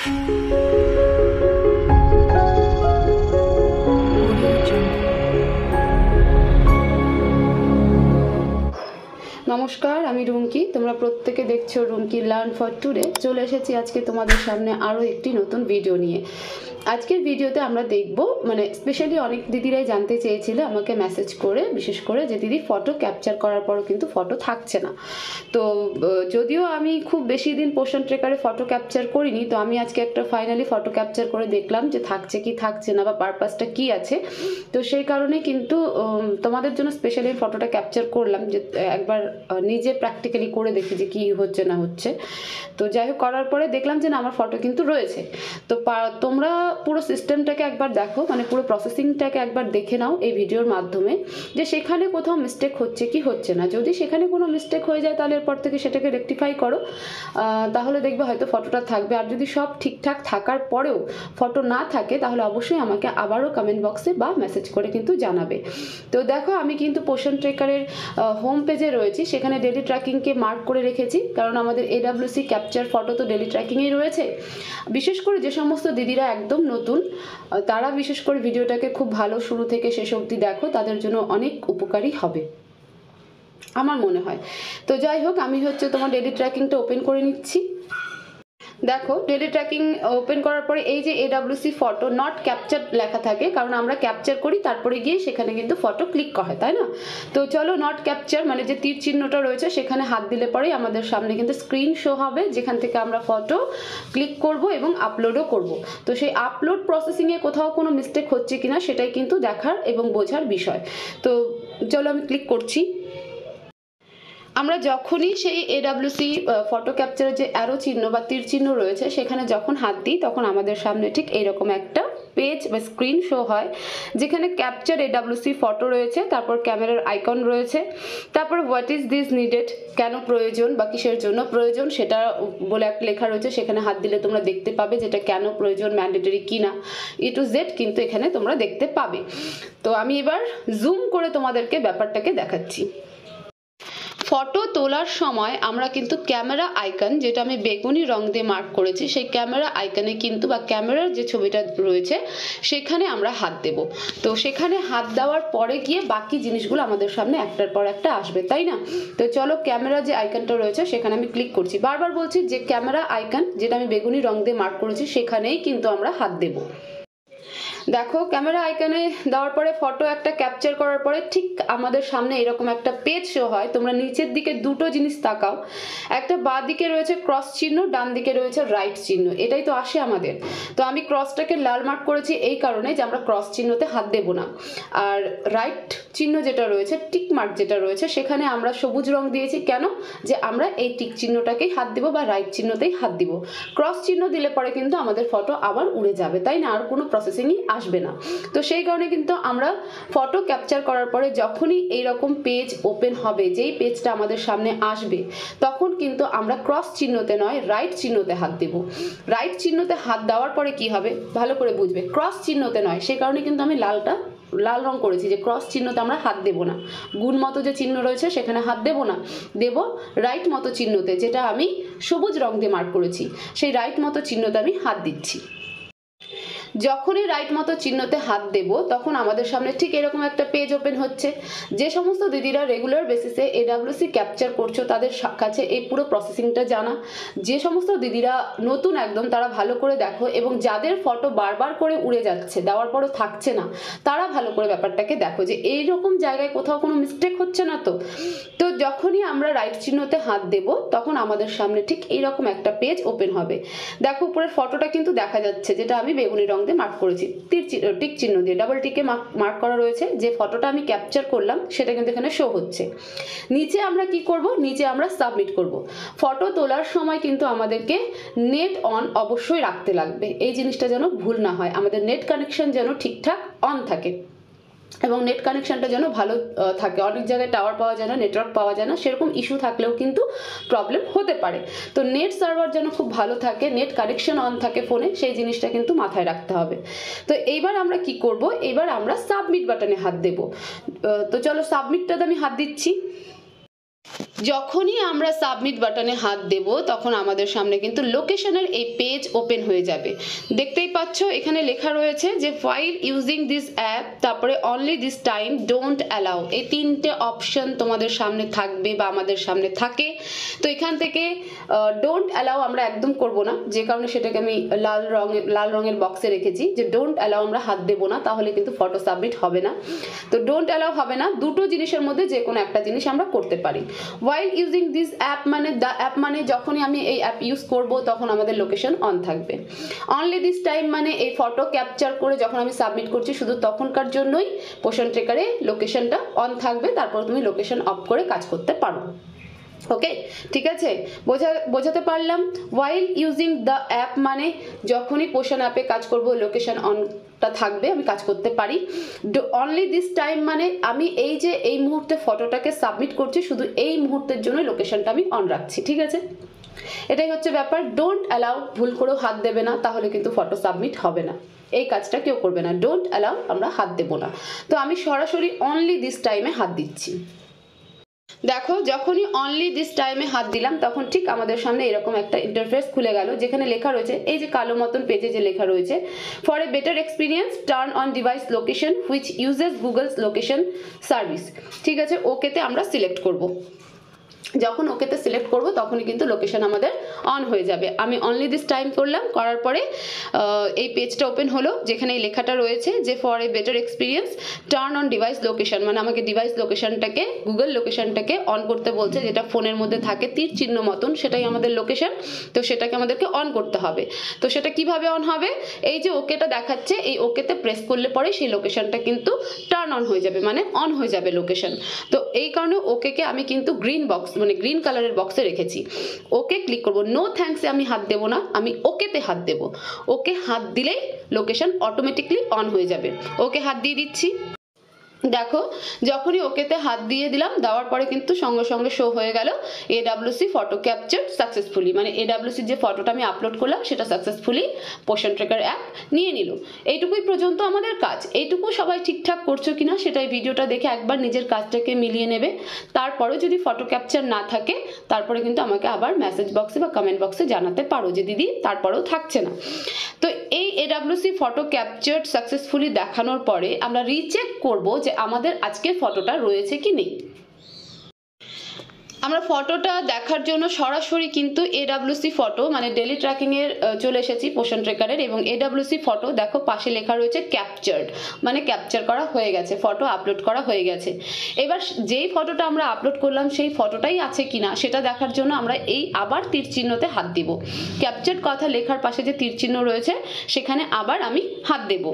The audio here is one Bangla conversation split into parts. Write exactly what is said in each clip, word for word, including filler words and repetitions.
নমস্কার, আমি রুমকি। তোমরা প্রত্যেকে দেখছো রুমকি লার্ন ফর টুডে। চলে এসেছি আজকে তোমাদের সামনে আরও একটি নতুন ভিডিও নিয়ে। আজকের ভিডিওতে আমরা দেখব, মানে স্পেশালি অনেক দিদিরাই জানতে চেয়েছিল আমাকে মেসেজ করে, বিশেষ করে যে দিদি ফটো ক্যাপচার করার পরও কিন্তু ফটো থাকছে না। তো যদিও আমি খুব বেশি দিন পোষণ ট্রেকারে ফটো ক্যাপচার করিনি, তো আমি আজকে একটা ফাইনালি ফটো ক্যাপচার করে দেখলাম যে থাকছে কি থাকছে না বা পারপাসটা কি আছে। তো সেই কারণে কিন্তু তোমাদের জন্য স্পেশালি ফটোটা ক্যাপচার করলাম, যে একবার নিজে প্র্যাকটিক্যালি করে দেখি যে কি হচ্ছে না হচ্ছে। তো যাই হোক, করার পরে দেখলাম যে না, আমার ফটো কিন্তু রয়েছে। তো তোমরা পুরো সিস্টেমটাকে একবার দেখো, মানে পুরো প্রসেসিংটাকে একবার দেখে নাও এই ভিডিওর মাধ্যমে, যে সেখানে কোথাও মিস্টেক হচ্ছে কি হচ্ছে না। যদি সেখানে কোনো মিস্টেক হয়ে যায় তাহলে এরপর থেকে সেটাকে রেকটিফাই করো, তাহলে দেখবে হয়তো ফটোটা থাকবে। আর যদি সব ঠিকঠাক থাকার পরেও ফটো না থাকে তাহলে অবশ্যই আমাকে আবারও কমেন্ট বক্সে বা মেসেজ করে কিন্তু জানাবে। তো দেখো, আমি কিন্তু পোষণ ট্রেকারের হোম পেজে রয়েছি, সেখানে ডেলি ট্র্যাকিংকে মার্ক করে রেখেছি, কারণ আমাদের এডাব্লিউসি ক্যাপচার ফটো তো ডেলি ট্র্যাকিংয়েই রয়েছে। বিশেষ করে যে সমস্ত দিদিরা একদম নতুন, তারা বিশেষ করে ভিডিওটাকে খুব ভালো শুরু থেকে শেষ অবধি দেখো, তাদের জন্য অনেক উপকারী হবে আমার মনে হয়। তো যাই হোক, আমি হচ্ছে তোমার ডেলি ট্র্যাকিংটা ওপেন করে নিচ্ছি। দেখো, ডেলি ট্র্যাকিং ওপেন করার পরে এই যে এডাব্লিউসি ফটো নট ক্যাপচার লেখা থাকে, কারণ আমরা ক্যাপচার করি তারপরে গিয়ে সেখানে কিন্তু ফটো ক্লিক করা হয়, তাই না? তো চলো, নট ক্যাপচার মানে যে তীর চিহ্নটা রয়েছে সেখানে হাত দিলে পরেই আমাদের সামনে কিন্তু স্ক্রিন শো হবে, যেখান থেকে আমরা ফটো ক্লিক করব এবং আপলোডও করব। তো সেই আপলোড প্রসেসিংয়ে কোথাও কোনো মিস্টেক হচ্ছে কিনা সেটাই কিন্তু দেখার এবং বোঝার বিষয়। তো চলো, আমি ক্লিক করছি। আমরা যখনই সেই এডাব্লিউসি ফটো ক্যাপচারের যে অ্যারো চিহ্ন বা তীর চিহ্ন রয়েছে সেখানে যখন হাত দিই, তখন আমাদের সামনে ঠিক এইরকম একটা পেজ বা স্ক্রিন শো হয়, যেখানে ক্যাপচার এডাব্লিউসি ফটো রয়েছে, তারপর ক্যামেরার আইকন রয়েছে, তারপর হোয়াট ইজ দিস নিডেড, কেন প্রয়োজন বা কিসের জন্য প্রয়োজন সেটা বলে একটা লেখা রয়েছে। সেখানে হাত দিলে তোমরা দেখতে পাবে যেটা কেন প্রয়োজন, ম্যান্ডেটরি কি না, ই টু জেড কিন্তু এখানে তোমরা দেখতে পাবে। তো আমি এবার জুম করে তোমাদেরকে ব্যাপারটাকে দেখাচ্ছি। ফটো তোলার সময় আমরা কিন্তু ক্যামেরা আইকন, যেটা আমি বেগুনি রং দিয়ে মার্ক করেছি, সেই ক্যামেরা আইকনে কিন্তু বা ক্যামেরার যে ছবিটা রয়েছে সেখানে আমরা হাত দেব। তো সেখানে হাত দেওয়ার পরে গিয়ে বাকি জিনিসগুলো আমাদের সামনে একটার পর একটা আসবে, তাই না? তো চলো, ক্যামেরা যে আইকনটা রয়েছে সেখানে আমি ক্লিক করছি। বারবার বলছি যে ক্যামেরা আইকন, যেটা আমি বেগুনি রং দিয়ে মার্ক করেছি, সেখানেই কিন্তু আমরা হাত দেব। দেখো, ক্যামেরা আইকনে দেওয়ার পরে ফটো একটা ক্যাপচার করার পরে ঠিক আমাদের সামনে এরকম একটা পেজ শো হয়। তোমরা নিচের দিকে দুটো জিনিস তাকাও, একটা বাঁ দিকে রয়েছে ক্রস চিহ্ন, ডান দিকে রয়েছে রাইট চিহ্ন, এটাই তো আসে আমাদের। তো আমি ক্রসটাকে লাল মার্ক করেছি এই কারণে যে আমরা ক্রস চিহ্নতে হাত দেব না। আর রাইট চিহ্ন যেটা রয়েছে, টিক মার্ক যেটা রয়েছে, সেখানে আমরা সবুজ রং দিয়েছি কেন, যে আমরা এই টিক চিহ্নটাকেই হাত দিব বা রাইট চিহ্নতেই হাত দিব। ক্রস চিহ্ন দিলে পরে কিন্তু আমাদের ফটো আবার উড়ে যাবে, তাই না? আর কোনো প্রসেসিংই আসবে না। তো সেই কারণে কিন্তু আমরা ফটো ক্যাপচার করার পরে যখনই এইরকম পেজ ওপেন হবে, যেই পেজটা আমাদের সামনে আসবে, তখন কিন্তু আমরা ক্রস চিহ্নতে নয় রাইট চিহ্নতে হাত দেব। রাইট চিহ্নতে হাত দেওয়ার পরে কি হবে ভালো করে বুঝবে, ক্রস চিহ্নতে নয়। সেই কারণে কিন্তু আমি লালটা লাল রং করেছি, যে ক্রস চিহ্নতে আমরা হাত দেব না। গুণ মতো যে চিহ্ন রয়েছে সেখানে হাত দেব না, দেব রাইট মতো চিহ্নতে, যেটা আমি সবুজ রং দিয়ে মার্ক করেছি, সেই রাইট মতো চিহ্নতে আমি হাত দিচ্ছি। যখনই রাইট মতো চিহ্নতে হাত দেব তখন আমাদের সামনে ঠিক এরকম একটা পেজ ওপেন হচ্ছে। যে সমস্ত দিদিরা রেগুলার বেসিসে এডাব্লিউসি ক্যাপচার করছো তাদের কাছে এই পুরো প্রসেসিংটা জানা। যে সমস্ত দিদিরা নতুন একদম, তারা ভালো করে দেখো, এবং যাদের ফটো বারবার করে উড়ে যাচ্ছে, দেওয়ার পরও থাকছে না, তারা ভালো করে ব্যাপারটাকে দেখো যে এইরকম জায়গায় কোথাও কোনো মিস্টেক হচ্ছে না। তো তো যখনই আমরা রাইট চিহ্নতে হাত দেব তখন আমাদের সামনে ঠিক এইরকম একটা পেজ ওপেন হবে। দেখো, উপরের ফটোটা কিন্তু দেখা যাচ্ছে, যেটা আমি বেগুনি রং দিয়ে মার্ক করেছি, তীর টিক চিহ্ন দিয়ে ডাবল টিকে মার্ক করা রয়েছে। যে ফটোটা আমি ক্যাপচার করলাম সেটা কিন্তু এখানে শো হচ্ছে। নিচে আমরা কি করব, নিচে আমরা সাবমিট করব। ফটো তোলার সময় কিন্তু আমাদেরকে নেট অন অবশ্যই রাখতে লাগবে, এই জিনিসটা যেন ভুল না হয়। আমাদের নেট কানেকশন যেন ঠিকঠাক অন থাকে এবং নেট কানেকশনটা যেন ভালো থাকে। অনেক জায়গায় টাওয়ার পাওয়া যায় না, নেটওয়ার্ক পাওয়া যায় না, সেরকম ইস্যু থাকলেও কিন্তু প্রবলেম হতে পারে। তো নেট সার্ভার যেন খুব ভালো থাকে, নেট কানেকশন অন থাকে ফোনে, সেই জিনিসটা কিন্তু মাথায় রাখতে হবে। তো এইবার আমরা কি করব, এবার আমরা সাবমিট বাটনে হাত দেব। তো চলো, সাবমিটটাতে আমি হাত দিচ্ছি। যখনই আমরা সাবমিট বাটনে হাত দেব তখন আমাদের সামনে কিন্তু লোকেশনের এই পেজ ওপেন হয়ে যাবে। দেখতেই পাচ্ছ এখানে লেখা রয়েছে যে ফাইল ইউজিং দিস অ্যাপ, তারপরে only this time, don't allow, এই তিনটে অপশন তোমাদের সামনে থাকবে বা আমাদের সামনে থাকে। তো এখান থেকে ডোন্ট অ্যালাউ আমরা একদম করব না, যে কারণে সেটাকে আমি লাল রঙের লাল রঙের বক্সে রেখেছি যে ডোন্ট অ্যালাউ আমরা হাত দেবো না, তাহলে কিন্তু ফটো সাবমিট হবে না। তো ডোন্ট অ্যালাউ হবে না, দুটো জিনিসের মধ্যে যে কোনো একটা জিনিস আমরা করতে পারি। ওয়াইল ইউজিং দিস অ্যাপ মানে দ্য অ্যাপ মানে যখনই আমি এই অ্যাপ ইউজ করব তখন আমাদের লোকেশন অন থাকবে। অনলি দিস টাইম মানে এই ফটো ক্যাপচার করে যখন আমি সাবমিট করছি শুধু তখনকার জন্যই পোষণ ট্রেকারে লোকেশনটা অন থাকবে, তারপর তুমি লোকেশন অফ করে কাজ করতে পারো। ওকে, ঠিক আছে, বোঝা বোঝাতে পারলাম। ওয়াইল ইউজিং দ্য অ্যাপ মানে যখনই পোষণ অ্যাপে কাজ করব লোকেশন অনটা থাকবে, আমি কাজ করতে পারি। অনলি দিস টাইম মানে আমি এই যে এই মুহূর্তে ফটোটাকে সাবমিট করছি শুধু এই মুহূর্তের জন্য লোকেশনটা আমি অন রাখছি, ঠিক আছে, এটাই হচ্ছে ব্যাপার। ডোন্ট অ্যালাউ ভুল করেও হাত দেবে না, তাহলে কিন্তু ফটো সাবমিট হবে না, এই কাজটা কেউ করবে না। ডোন্ট অ্যালাউ আমরা হাত দেবো না। তো আমি সরাসরি অনলি দিস টাইমে হাত দিচ্ছি। দেখো যখনই অনলি দিস টাইমে হাত দিলাম তখন ঠিক আমাদের সামনে এরকম একটা ইন্টারফেস খুলে গেল, যেখানে লেখা রয়েছে এই যে কালো মতন পেজে যে লেখা রয়েছে for a better experience turn on device location which uses Google's location service. ঠিক আছে, ওকেতে আমরা সিলেক্ট করব। যখন ওকেতে সিলেক্ট করব তখনই কিন্তু লোকেশন আমাদের অন হয়ে যাবে। আমি অনলি দিস টাইম করলাম, করার পরে এই পেজটা ওপেন হলো যেখানে এই লেখাটা রয়েছে যে for a better experience turn on device location, মানে আমাকে ডিভাইস লোকেশনটাকে গুগল লোকেশনটাকে অন করতে বলছে, যেটা ফোনের মধ্যে থাকে তীর চিহ্ন মতন, সেটাই আমাদের লোকেশন। তো সেটাকে আমাদেরকে অন করতে হবে। তো সেটা কিভাবে অন হবে, এই যে ওকেটা দেখাচ্ছে এই ওকেতে প্রেস করলে পরে সেই লোকেশনটা কিন্তু টার্ন অন হয়ে যাবে, মানে অন হয়ে যাবে লোকেশন। তো এই কারণে ওকেকে আমি কিন্তু গ্রিন বক্স মানে গ্রিন কালারের বক্সে রেখেছি। ওকে ক্লিক করব। নো থ্যাঙ্কসে আমি হাত দেবো না, আমি ওকেতে হাত দেব। ওকে হাত দিলেই লোকেশন অটোমেটিকলি অন হয়ে যাবে। ওকে হাত দিয়ে দিচ্ছি। দেখো যখনই ওকেতে হাত দিয়ে দিলাম, দেওয়ার পরে কিন্তু সঙ্গে সঙ্গে শো হয়ে গেল এডাব্লিউসি ফটো ক্যাপচার সাকসেসফুলি, মানে এডাব্লিউসির যে ফটোটা আমি আপলোড করলাম সেটা সাকসেসফুলি পোষণ ট্রেকার অ্যাপ নিয়ে নিল। এইটুকুই পর্যন্ত আমাদের কাজ। এইটুকু সবাই ঠিকঠাক করছো কিনা সেটাই ভিডিওটা দেখে একবার নিজের কাজটাকে মিলিয়ে নেবে। তারপরেও যদি ফটো ক্যাপচার না থাকে তারপরে কিন্তু আমাকে আবার মেসেজ বক্সে বা কমেন্ট বক্সে জানাতে পারো যে দিদি তারপরেও থাকছে না। তো এই এডাব্লিউসি ফটো ক্যাপচার সাকসেসফুলি দেখানোর পরে আমরা রিচেক করব যে আমাদের আজকের ফটোটা রয়েছে কি নেই। আমরা ফটোটা দেখার জন্য সরাসরি কিন্তু এডাব্লিউসি ফটো মানে ডেলি ট্র্যাকিংয়ের চলে এসেছি পোষণ ট্রেকারের, এবং এডাব্লিউসি ফটো দেখো পাশে লেখা রয়েছে ক্যাপচার্ড, মানে ক্যাপচার করা হয়ে গেছে, ফটো আপলোড করা হয়ে গেছে। এবার যেই ফটোটা আমরা আপলোড করলাম সেই ফটোটাই আছে কিনা সেটা দেখার জন্য আমরা এই আবার তীর চিহ্নতে হাত দিব। ক্যাপচার্ড কথা লেখার পাশে যে তীর চিহ্ন রয়েছে সেখানে আবার আমি হাত দেব।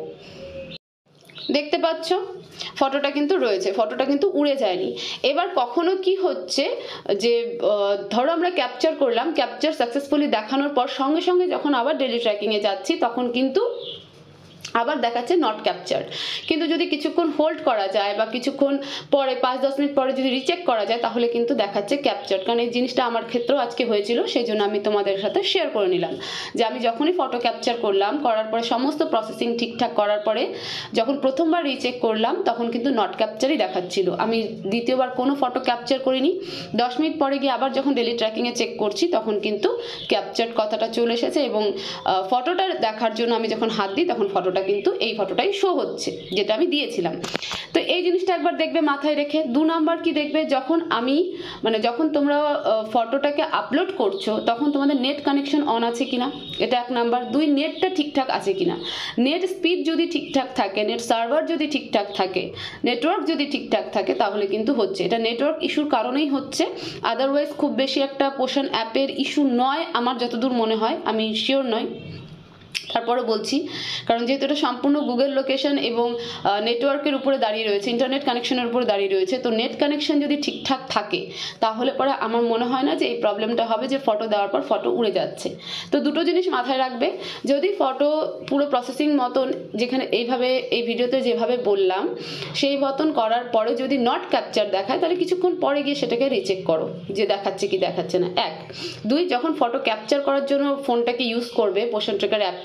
দেখতে পাচ্ছ ফটোটা কিন্তু রয়েছে, ফটোটা কিন্তু উড়ে যায়নি। এবার কখনো কি হচ্ছে যে ধরো আমরা ক্যাপচার করলাম, ক্যাপচার সাকসেসফুলি দেখানোর পর সঙ্গে সঙ্গে যখন আবার ডেলি ট্র্যাকিংয়ে যাচ্ছি তখন কিন্তু আবার দেখাচ্ছে নট ক্যাপচার্ড। কিন্তু যদি কিছুক্ষণ হোল্ড করা যায় বা কিছুক্ষণ পরে পাঁচ দশ মিনিট পরে যদি রিচেক করা যায় তাহলে কিন্তু দেখাচ্ছে ক্যাপচার্ড। কারণ এই জিনিসটা আমার ক্ষেত্রেও আজকে হয়েছিল, সেই জন্য আমি তোমাদের সাথে শেয়ার করে নিলাম যে আমি যখনই ফটো ক্যাপচার করলাম, করার পরে সমস্ত প্রসেসিং ঠিকঠাক করার পরে যখন প্রথমবার রিচেক করলাম তখন কিন্তু নট ক্যাপচারই দেখাচ্ছিল। আমি দ্বিতীয়বার কোনো ফটো ক্যাপচার করিনি। দশ মিনিট পরে গিয়ে আবার যখন ডেলি ট্র্যাকিংয়ে চেক করছি তখন কিন্তু ক্যাপচার্ড কথাটা চলে এসেছে, এবং ফটোটা দেখার জন্য আমি যখন হাত দিই তখন ফটোটা কিন্তু এই ফটোটাই শো হচ্ছে যেটা আমি দিয়েছিলাম। তো এই জিনিসটা একবার দেখবে মাথায় রেখে। দু নাম্বার কি দেখবে, যখন আমি মানে যখন তোমরা ফটোটাকে আপলোড করছো তখন তোমাদের নেট কানেকশন অন আছে কিনা, এটা এক নাম্বার। দুই, নেটটা ঠিকঠাক আছে কিনা। নেট স্পিড যদি ঠিকঠাক থাকে, নেট সার্ভার যদি ঠিকঠাক থাকে, নেটওয়ার্ক যদি ঠিকঠাক থাকে তাহলে কিন্তু হচ্ছে। এটা নেটওয়ার্ক ইস্যুর কারণেই হচ্ছে, আদারওয়াইজ খুব বেশি একটা পোষণ অ্যাপের ইস্যু নয় আমার যতদূর মনে হয়, আমি শিওর নয়, তারপরে বলছি। কারণ যেহেতু এটা সম্পূর্ণ গুগল লোকেশন এবং নেটওয়ার্কের উপরে দাঁড়িয়ে রয়েছে, ইন্টারনেট কানেকশনের উপরে দাঁড়িয়ে রয়েছে, তো নেট কানেকশন যদি ঠিকঠাক থাকে তাহলে পরে আমার মনে হয় না যে এই প্রবলেমটা হবে যে ফটো দেওয়ার পর ফটো উড়ে যাচ্ছে। তো দুটো জিনিস মাথায় রাখবে, যদি ফটো পুরো প্রসেসিং মতন যেখানে এইভাবে এই ভিডিওতে যেভাবে বললাম সেই মতন করার পরে যদি নট ক্যাপচার দেখায় তাহলে কিছুক্ষণ পরে গিয়ে সেটাকে রিচেক করো যে দেখাচ্ছে কি দেখাচ্ছে না। এক। দুই, যখন ফটো ক্যাপচার করার জন্য ফোনটাকে ইউজ করবে পোষণ ট্রেকার অ্যাপকে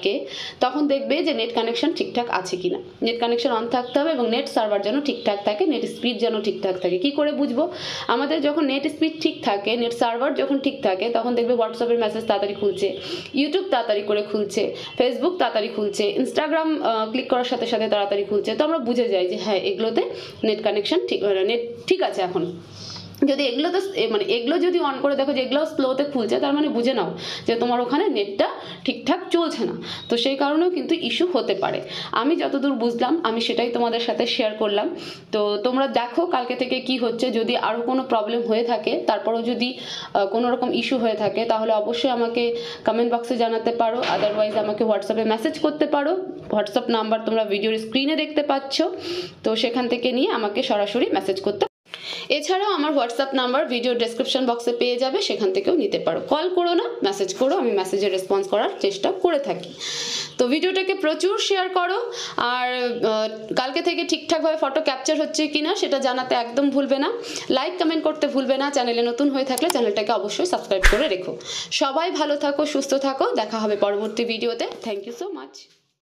থাকে তখন দেখবে যে নেট কানেকশন ঠিকঠাক আছে কিনা। নেট কানেকশন অন থাকতে হবে এবং নেট সার্ভার যেন ঠিকঠাক থাকে, নেট স্পিড যেন ঠিকঠাক থাকে। কি করে বুঝবো? আমাদের যখন নেট স্পিড ঠিক থাকে, নেট সার্ভার যখন ঠিক থাকে, তখন দেখবে হোয়াটসঅ্যাপের মেসেজ তাড়াতাড়ি খুলছে, ইউটিউব তাড়াতাড়ি করে খুলছে, ফেসবুক তাড়াতাড়ি খুলছে, ইনস্টাগ্রাম ক্লিক করার সাথে সাথে তাড়াতাড়ি খুলছে। তো আমরা বুঝে যাই যে হ্যাঁ এগুলোতে নেট কানেকশন ঠিক, নেট ঠিক আছে। এখন যদি এগুলো তো মানে এগুলো যদি অন করে দেখো যে এগুলো স্লোতে খুলছে, তার মানে বুঝে নাও যে তোমার ওখানে নেটটা ঠিকঠাক চলছে না। তো সেই কারণেও কিন্তু ইস্যু হতে পারে। আমি যতদূর বুঝলাম আমি সেটাই তোমাদের সাথে শেয়ার করলাম। তো তোমরা দেখো কালকে থেকে কি হচ্ছে। যদি আরও কোনো প্রবলেম হয়ে থাকে, তারপরেও যদি কোনো রকম ইস্যু হয়ে থাকে, তাহলে অবশ্যই আমাকে কমেন্ট বক্সে জানাতে পারো, আদারওয়াইজ আমাকে হোয়াটসঅ্যাপে মেসেজ করতে পারো। হোয়াটসঅ্যাপ নাম্বার তোমরা ভিডিওর স্ক্রিনে দেখতে পাচ্ছ, তো সেখান থেকে নিয়ে আমাকে সরাসরি মেসেজ করতে। এছাড়াও আমার হোয়াটসঅ্যাপ নাম্বার ভিডিও ডেসক্রিপশন বক্সে পেয়ে যাবে, সেখান থেকেও নিতে পারো। কল করো না, মেসেজ করো, আমি মেসেজে রেসপন্স করার চেষ্টা করে থাকি। তো ভিডিওটাকে প্রচুর শেয়ার করো, আর কালকে থেকে ঠিকঠাকভাবে ফটো ক্যাপচার হচ্ছে কিনা সেটা জানাতে একদম ভুলবে না। লাইক কমেন্ট করতে ভুলবে না। চ্যানেলে নতুন হয়ে থাকলে চ্যানেলটাকে অবশ্যই সাবস্ক্রাইব করে রেখো। সবাই ভালো থাকো, সুস্থ থাকো, দেখা হবে পরবর্তী ভিডিওতে। Thank you so much.